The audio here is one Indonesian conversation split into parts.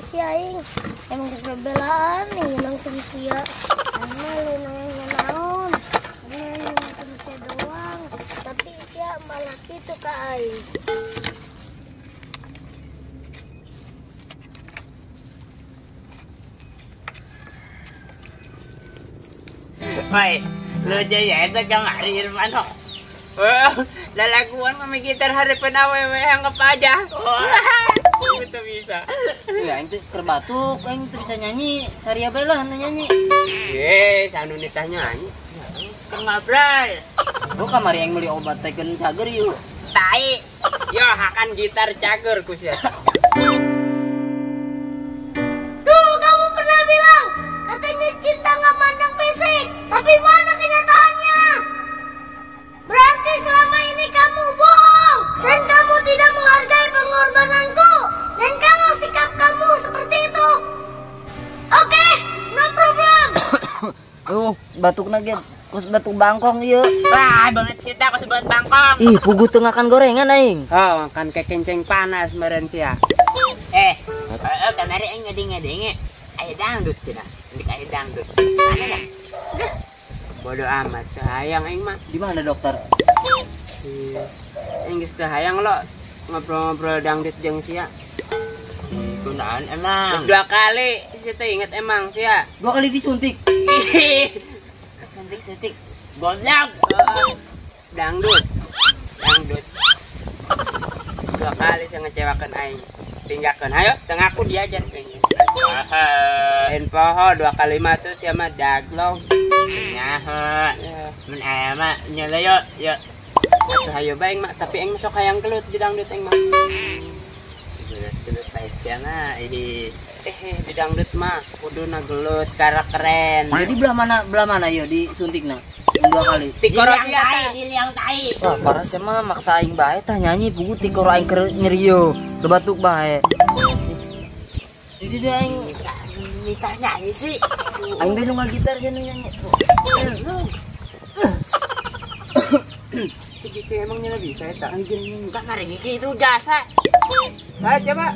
si aing. Emang geus bebelaan nih nang sia. Emang leunang naon? Emang sia doang. Tapi sia malah kitu ka aing. Woi, lu jaya itu jangan hari Irfan ho. Lalaguan kami gitar hari penawe yang apa aja. Itu bisa. Ya, itu terbatuk, yang itu bisa nyanyi. Saria bela nyanyi. Sanu nitah nyanyi. Ngobrol. Gua kamari yang beli obat teken cager yuk. Tai. Yo hakan gitar cager kusia. Duh, kamu pernah bilang katanya cinta nggak mandang fisik, tapi mana kenyataannya? Berarti selama ini kamu bohong dan kamu tidak menghargai pengorbananku. Dan kalau sikap kamu seperti itu, oke, no problem. Batuk nage, kus batuk bangkong yuk. Wah, banget cinta aku sebelah bangkong. Ih, pugu tengah kan gorengan aing. Oh, kan kekenceng panas meren sia. Kamari aing ngeding-ngeding. Ayo dangdut cenah. Ndik ayo dangdut. Mana ya? Bodoh amat, sayang aing mah. Di mana dokter? Aing geus teu hayang lo ngobrol-ngobrol dangdut jeung sia. Gunaan emang. Terus 2 kali, sia teh inget emang sia. 2 kali disuntik. Suntik-suntik. Goblok. Dangdut. 2 kali saya ngecewakan aing. Tinggalkan, ayo, tengah aku diajar kayaknya. Poho 2 kali mah tuh siapa daglong. Nyaho. Men aya mah nyele yo. Atuh hayo bae mah, tapi aing sok hayang gelut di dangdut aing mah. Gelut bae sia mah di dangdut mah kuduna gelut kara keren. Jadi belah mana yo disuntikna? 2 kali. Tikoro sia di liang tai. Wah, parah sih mah maksa aing bae tah nyanyi pugu tikoro aing keur nyeri yo. Batuk bae. Jadi dia aing Bisa nyanyi sih. aing teh nu ngagitar jeung nyanyi. Cik emang nyala bisa eta anjing. Kamari gigi itu jasa. Ayo coba.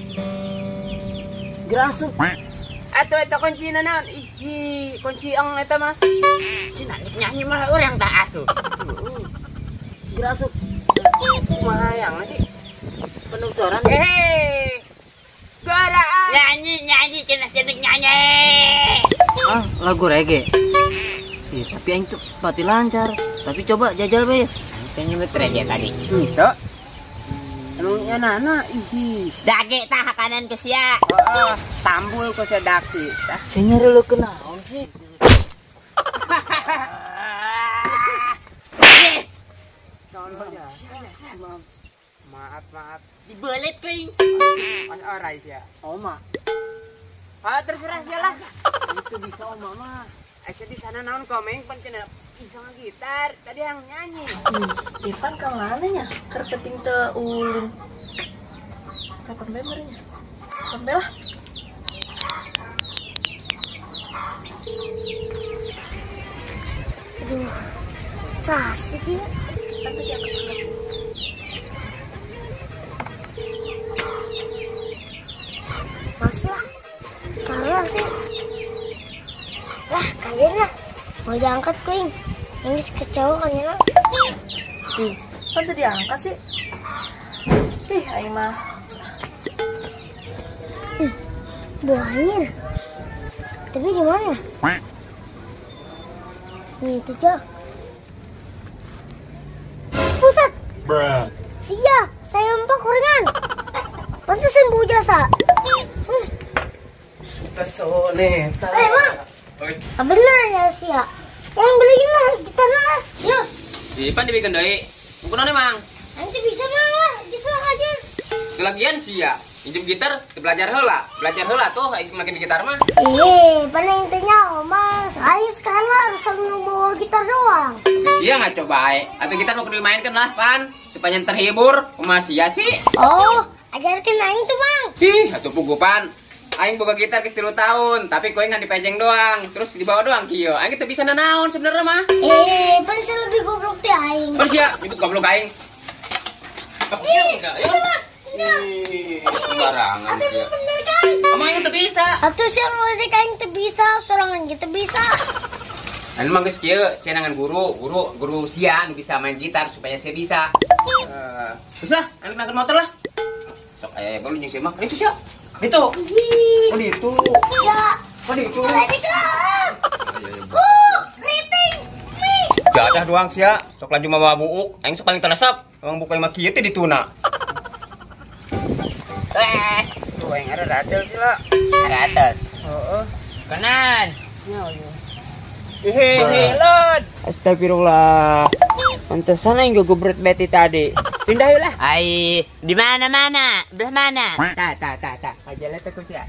Gerasuk. Atuh eta kuncina naon? Ih, kunci ang eta mah. Cina nyanyi mah urang tak asuh. Gerasuk. Kumaha yang sih? Penuh soran. Garaan. Nyanyi cina nyanyi. Ah, lagu reggae. Ih, tapi aing tuh pati lancar. Tapi coba jajal bae. Saya nyebut reggae tadi. Itu. Emangnya nana, dage tah kanan ke sia. Tambul ke sia daki. Saya nyari lu kenaon sih? Maaf. Dibelit kuing. Mas orai sia. Oma. Terserah sia lah. Itu bisa oma mah. Aisyah di sana naon komeng pan cenah bisa gitar. Tadi yang nyanyi. Irfan ke mana nya? Keur penting teu ulin. Telepon bae meureun nya. Telepon bae lah. Aduh, sasih dia. Tapi dia keangkat. Masa? Kalah sih. Lah, kayaknya mau diangkat kuing. Ini kecewa kan ya? Kan teu diangkat sih. Ih, aing mah. Buahnya. Tapi gimana? Nih itu cok. Pusat. Sia, saya empat kuringan. Pantesan bau jasa. Pesoneta. Bang. Bener ya Sia. Yang beliin lah gitarnya lah. Yuk. Ipan dibikin doi. Mungkin mang. Nanti bisa mah lah. Diselak aja. Kelagian sih ya. Injem gitar, belajar heula tuh makin gitar mah. Paling intinya Oma. Saya sekarang selalu bawa gitar doang. Sia nggak coba atau gitar mau dimainkan lah pan supaya terhibur. Sia sih. Oh, ajarkan aing tuh Bang. Atuh pugu pan. Aing boga gitar ke 3 tahun, tapi koe ngan dipejeng doang, terus dibawa doang kieu. Aing teu bisa nanaon sebenarnya mah. Paling lebih goblok teh aing. Terus ya, nyebut goblok aing. Itu Bang. Sembarangan Tapi sih. bener kan? Emang ini tuh bisa. Atau siang mulai kain teu bisa, sorangan kita bisa. Anu mah geus kieu, sia nangan guru sia anu bisa main gitar supaya sia bisa. Geus lah, anu nangan motor lah. Sok aya baru jeung sia mah. Itu sia. Itu. Ih, Oh itu. ya. Oh itu. Tadi kan. Rating. Gadah doang sia. Sok laju mah buuk. Aing sok paling teresep. Emang buka mah kieu teh dituna. Tuh yang ada ratel sih lah. Ratel. Oh, kanan. Lord. Astagfirullah. Pantesan aing gubret beti tadi. Pindah yuk lah. Ai, di mana-mana? Belah mana? Ta. Ajalah tuh sia.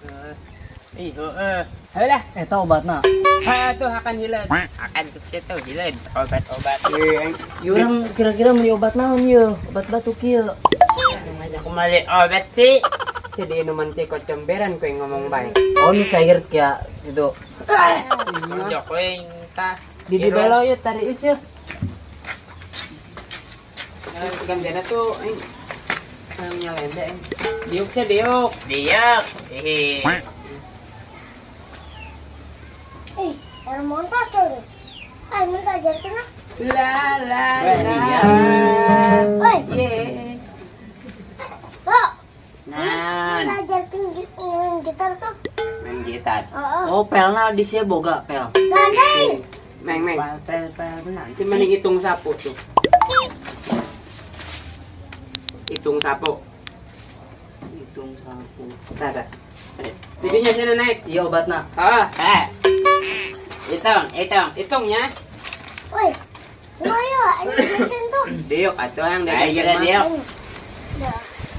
Ayo lah. Eta obatna. Ha tuh akan hilang. Akan tuh sia tuh hilang. Obat-obat. Ieu urang kira-kira meuli obat naon ieu? Obat batuk ieu. Aku mali obat sih. Si di inuman cekot cemberan kau ngomong baik. Oh, nu cair kia gitu. Jok kau tah. Di belo yeuh tadi is yeuh. Gantian tuh namanya lende. Diuk sih diuk. Hehe. Hermon pastor. Ay, minta ajarkan ah. La. Oi, Ye. Kok. Nan. Minta ajarkan main gitar tuh. Main gitar. Oh, pelna di sia boga pel. Gandeng. Meng. Pel nanti mending hitung sapu tuh. Hitung sapu. Hitung sapu. Tata. Tidinya sini naik. Iya obatna. Hitungnya. Woi. Ayo, ini mesin tuh. Diuk atau yang dari Ayo, Diuk. Dah.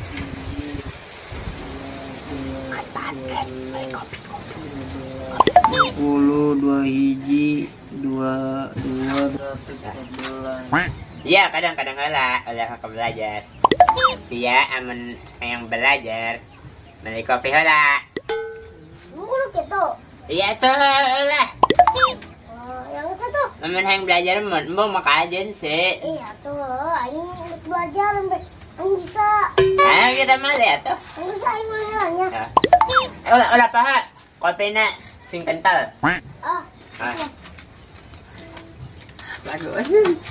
2 hiji 2 berarti 14. Iya, kadang-kadang olah ke belajar. Sia aman yang belajar. Beli kopi heula. Mulu gitu. Iya tuh lah. Oh, yang satu. Aman yang belajar mau makajen sih. Iya tuh, aing belajar sampai aing bisa. Ayo kita mali atuh. Aing bisa aing nanya. Olah paha. Kopina sing kental. Ah. Bagus.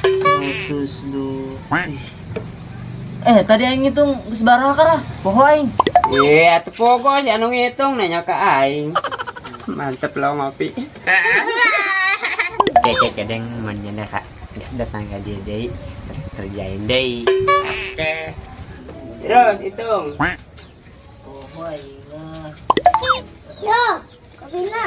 102. Tadi aing ngitung geus baraha kara? Poho aing. Iya, atuh pogo si anu ngitung nanya ke aing. Mantep lo ngopi. Keke kadang menjana kak. Geus datang ka dia deui. Kerjain deui. Oke. Terus hitung. Poho aing lah. Yo, kopina.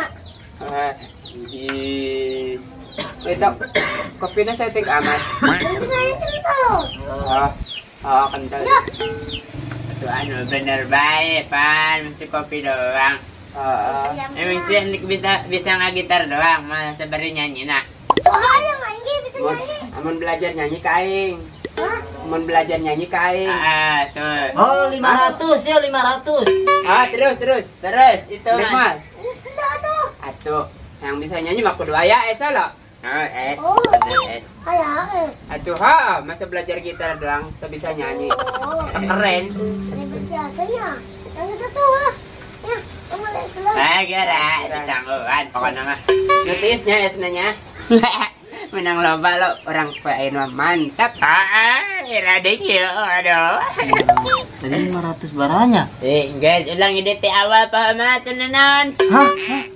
Itu kopinya saya tik amat. Itu aing kental. Kental. Ya. Itu anu bener baik, Pan. Mesti kopi doang. Emang sih bisa ngagitar doang, mah sabari nyanyi nak. Oh, yang aing bisa nyanyi. Amun belajar nyanyi ka aing. Hah? Amun belajar nyanyi ka aing. Tuh. Oh, 500 ya 500. Terus itu mah. Enggak tuh. Atuh, yang bisa nyanyi mah kudu aya es lo. Oh. Bener es. Kayak Atuh, masa belajar gitar doang tuh bisa nyanyi. Oh. Keren. Ini biasanya. Yang satu ah. Ya, kamu lihat selang. Gara ditangguhan pokoknya mah. Notisnya esnya. Menang lomba lo orang pain mah mantap. Rading yo aduh. Tadi 500 baranya. Guys, ulang ide ti awal paham atuh nanon. Hah?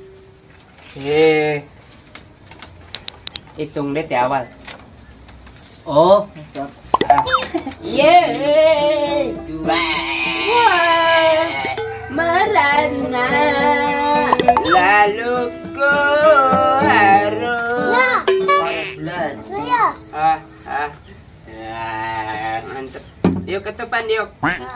Hitung deh ti awal. Oh, Yeay. Merana lalu ku harus 14. Saya. Mantep. Yuk ketupan yuk.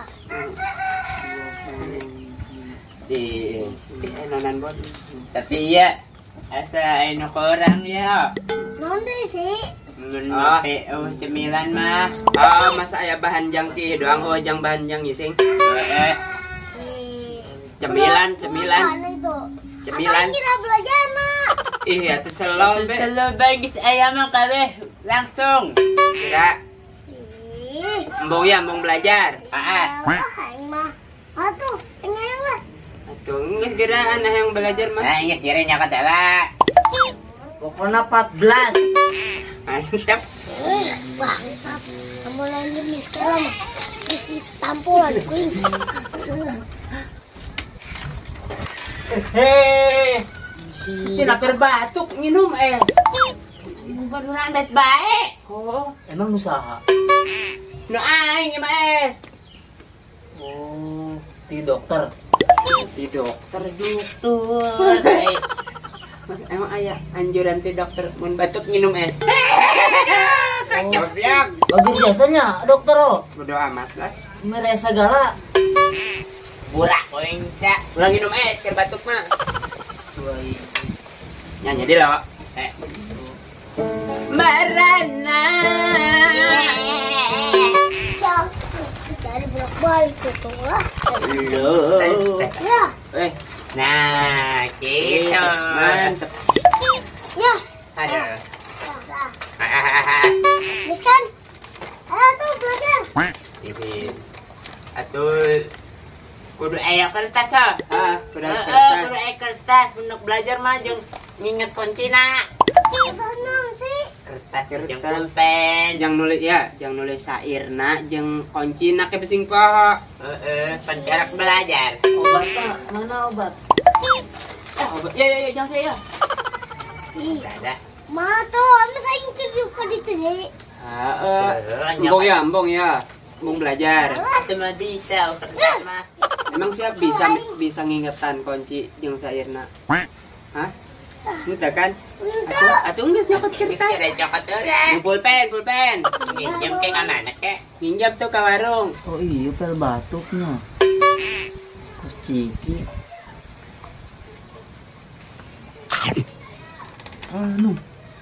Nonan bot. Tapi ya asa eno korang ya. Nonde sih. Menupi cemilan mah. Masa aya bahan jangki doang jang bahan jang ising. Cemilan. Mana itu? Cemilan. Apa kira belajar nak? Iya, tuh selo bagis ayam mah kabeh langsung. Kira. Ih. Embong ya, embong belajar. Ah. Aing mah. Atuh, enggak lah. Atuh geus geura anak yang belajar mah. Nah, ingat jari nyakat lah. Pokoknya 14. Mantap. Bangsat. Kamu lain demi sekarang mah. Geus ditampulan kuing. Hei. Tina keur batuk minum es. Baruran bet bae. Oh, Emang usaha? nu aing mah es. Oh, di dokter. Di dokter juga. Emang aya anjuran ti dokter mun batuk minum es. Goblok. Bagi biasanya dokter oh. Bodo amat lah. Mere segala. Burak poing da. Ulang minum es keur batuk mah. Woi. Nyanyi di lo. Marana. Dari bolak-balik itu lah. Lo. Ya, Nah, gitu. Mantep. ya. Aduh. Mis kan? Ayo tuh belajar. Ini. Atuh kudu aya kertas ah. Kudu aya Kudu kertas. Aya kertas bentuk belajar mah jeung nginget kuncina. Tenang sih. Kertas jeung pulpen, jeung nulis ya, jeung nulis sairna jeung kuncina ke bising poho. Pencarak belajar. Obatnya mana obat? Obat. Ya, jangan saya. Ih, Ada. mah tuh, ama saing ke ditu jadi. Embong ya. Embong belajar. Cuma bisa kertas mah. Emang siap bisa ngingetan kunci jeung sairna? Hah? Entah kan? Atuh geus nyokot kertas. Nyokot euy. Pulpen. Minjem ke mana ke? Minjem tuh ke warung. Oh iya, pel batuknya. Terus ciki. Anu.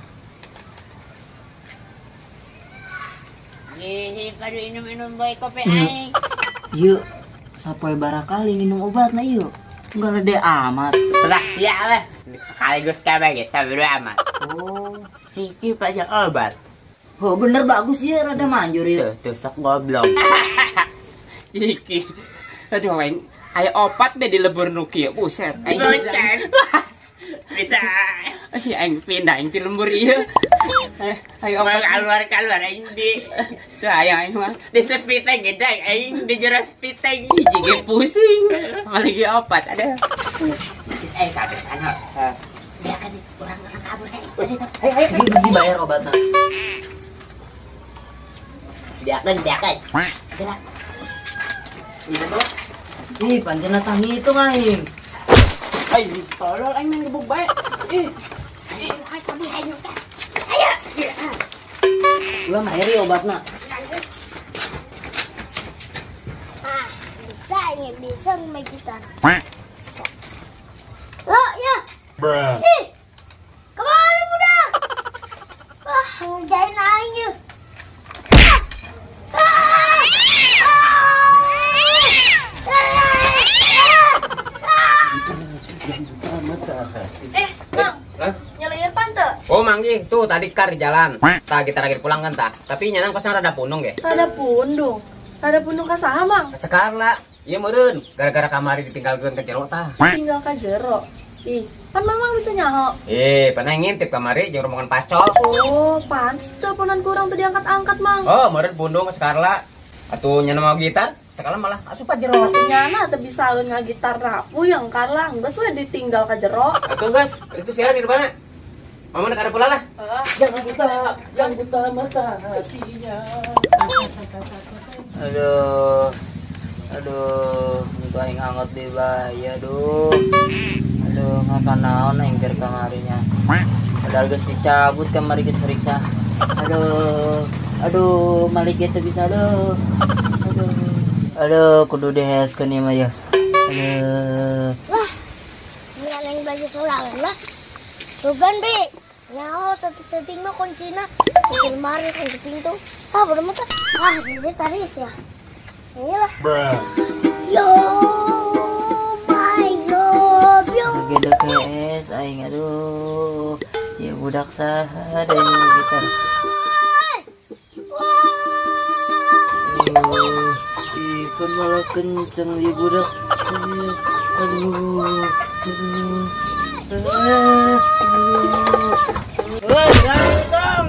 Pada minum baik kopi aing. Iya, sapoe barakali minum obat nah iya. Enggak lede amat. Selah siap lah. Sekaligus kabeh ge sabeu amat. Oh, Ciki pajak obat. oh bener bagus ya, rada manjur ya. Tuh sok goblok. Ciki. Aduh aing aya opat be di lebur nu kieu. Buset. Aing bisa. Aing pindah aing ti lembur ieu. Ayo keluar aing di. Tuh aing mah di sepiteng gedang aing di jero sepiteng jige pusing. Apalagi opat ada. Geus aing kabeh anu. Ya kan urang kabur Ayo dibayar obatnya. Diakan. Gerak. Iya tuh. Ih, panjena tangi itu ngaing. Aing tolol aing main gebuk bae. Ih. Hai kami ayo. Ayo. Gua mahiri obatnya. Ah, bisa main gitar. Oh, ya. Ih, kemana budak? Wah, ngerjain aing yuk. Mang, nyalain pante. Oh, Manggi, tuh tadi kar di jalan. Tah kita lagi pulang kan tah. Tapi nyanang kosong rada punung ge. Ada pundung kasaha, Mang. Sekarang iya meureun, gara-gara kamari ditinggalkeun ke jero tah. Tinggal ka jero. Ih, kan Mamang bisa nyaho. Pernah ngintip kamari jeung rombongan pascol. Oh, pantes teleponan kurang tadi angkat-angkat, Mang. Oh, meureun pundung sekarang. Atuh nyana mau gitar, sekarang malah asup ka jero. Nyana teu bisaeun ngagitar rapu yang karlang, geus we ditinggal ka jero. Atuh guys, itu siaran di mana? Mama nak ada pulang lah. Jangan buta mata hatinya. Aduh, itu aing hangat di bayi, aduh, ngapa naon aing keur kamarinya. Padahal geus dicabut kamari geus periksa. Aduh, malik itu bisa aduh, kudu diheskeun ieu mah ya. Wah, nggak yang belajar sorangan lah. Tuh kan, Bi. Nyaho setting mah kuncina. Kunci lemari, kunci pintu. Ah, bodoh mata. Ah, jadi taris ya. Inilah. Yo, my God, yo. Gede KS aing aduh. Ya budak saha da ieu gitar. Wah, malah kenceng di budak. Aduh. Ganteng.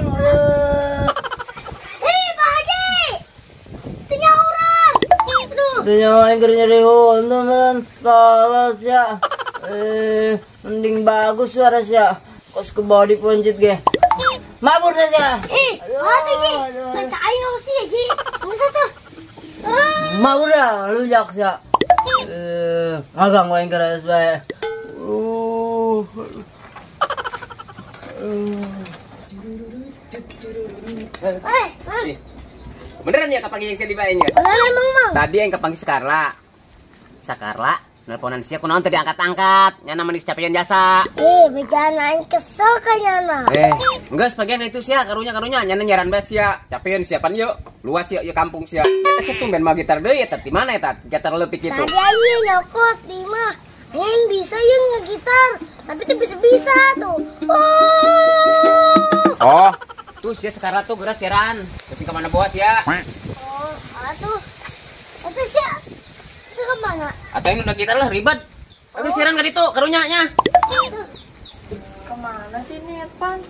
Pak Haji! Tinggal orang! Aduh! Tanya anchor nyari teman. Salah ya. Mending bagus suara ya. Kos ke bawah dipencet ge. Mabur saja. Hati Ji! Percaya sih ya Ji! Masa tuh? Mabur dah, lu jak ya. Magang gua anchor saya. Beneran ya kapanggil yang saya dibayin ya? Beneran emang mau? Tadi yang kepanggil Sakarla, nelponan sia kunaon tadi angkat-angkat. Nya nama kecapean jasa. Bejanaan kesel kayaknya. Enggak sebagian itu sia karunya nya nyaran bae sia. Capean siapan yuk. Luas ya kampung sia. Eta sih tumben mah gitar deui eta di mana eta? Gitar leutik itu. Tadi aja nyokot di mah. Yang bisa yang ngegitar, tapi tuh bisa tuh. Oh, tuh sia sekarang tuh geras siaran. Kasih ke mana bos ya? Oh, tuh. Itu sih. Itu kemana? Atau yang udah gitar lah ribet. Aku siaran ka ditu karunya nya. Kemana sih nih Pan?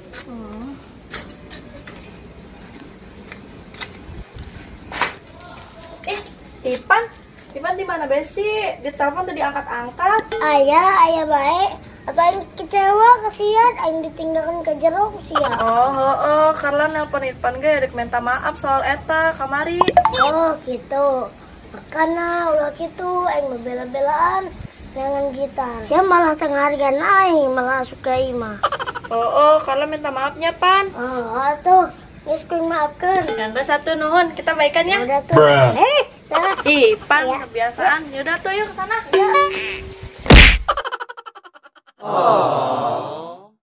Ipan di mana Besi? Ditelepon tadi angkat-angkat. Ayah baik. Atau yang kecewa kasihan, yang ditinggalkan ke jeruk kasihan. Karena nelpon Ipan ge rek minta maaf soal eta kamari. Oh gitu. Makanya ulah gitu, yang membela-belaan dengan gitar. Saya malah tenghargaan aing, malah suka imah. Karena minta maafnya Pan. Tuh. Guys, kuing maafkan. Yang satu nuhun, kita baikan ya. Udah tuh. Salah. Ipan Ya. kebiasaan. Yaudah tuh yuk ke sana. Ya.